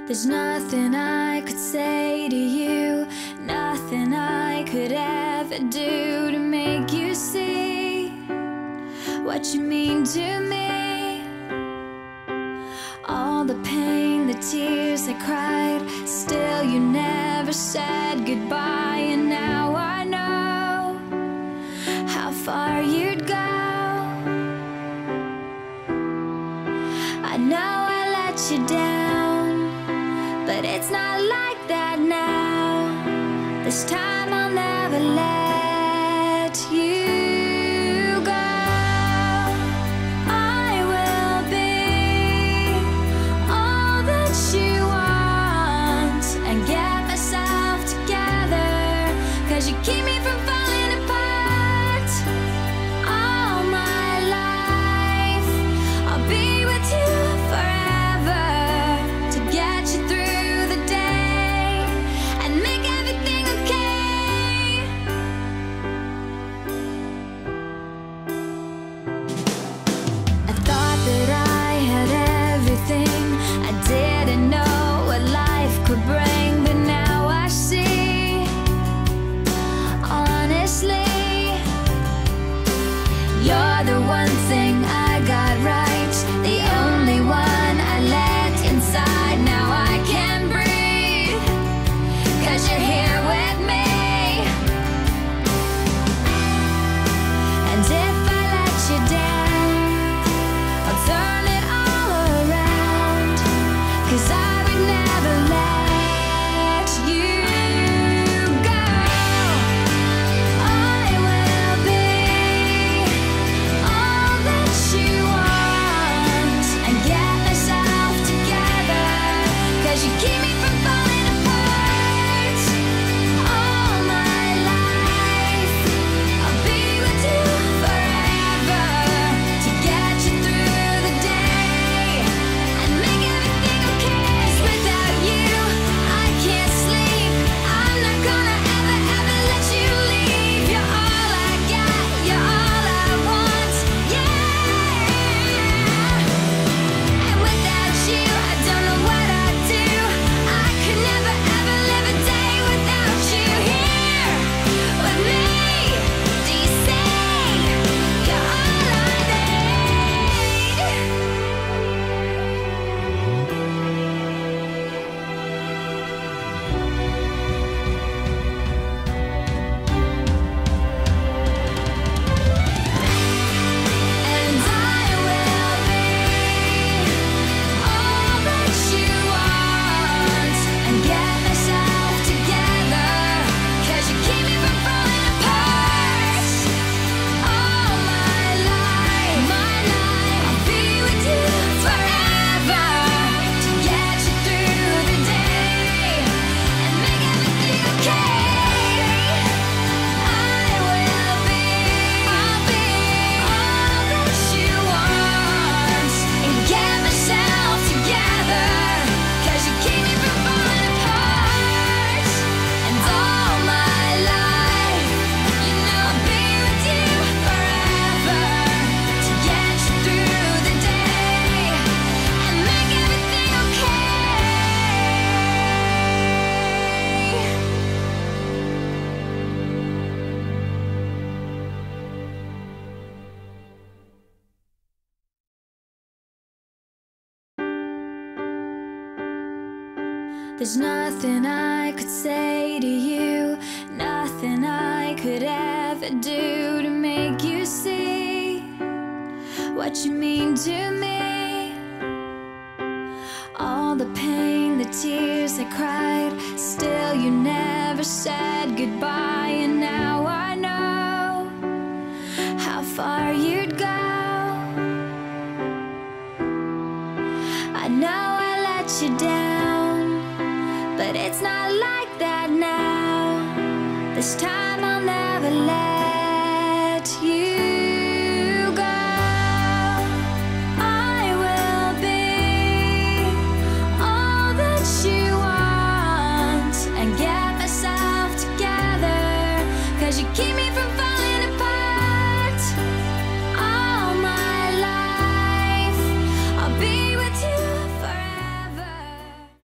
There's nothing I could say to you, nothing I could ever do to make you see what you mean to me. All the pain, the tears I cried, still you never said goodbye. And now I know how far you'd go. I know I let you down, but it's not like that now. This time I'll never let you go. I will be all that you want and get myself together, 'cause you keep me from falling apart. All my life I'll be with you forever, to get you through the day and make everything okay. I thought that I had everything, I didn't know what life could bring, but now I see, honestly, you're the one thing I got right, the only one I let inside. Now I can breathe, 'cause you're here with me. And if I let you down, I'll turn it all around, 'cause I would never let you go. I will be all that you want and get myself together, 'cause you keep me from falling apart. All my life I'll be with you forever, to get you through the day and make everything okay. 'Cause without you I can't sleep, I'm not gonna ever let you leave. You're all I got, you're all I want, yeah. And without you I don't know what I'd do. I could never ever live a day without you here with me. Do you say you're all I need? And I will be all that you want and get myself together, 'cause you keep me from falling apart. All my life I'll be with you forever, to get you through the day and make everything okay. I'll be all that you want and get myself together, 'cause you keep me from falling apart. And all my life, you know I'll be with you forever, to get you through the day and make everything okay. There's nothing I could say to you, nothing I could ever do to make you see what you mean to me. All the pain, the tears I cried, still you never said goodbye. And now I know how far you'd go. I know I let you down, but it's not like that now. This time I'll never let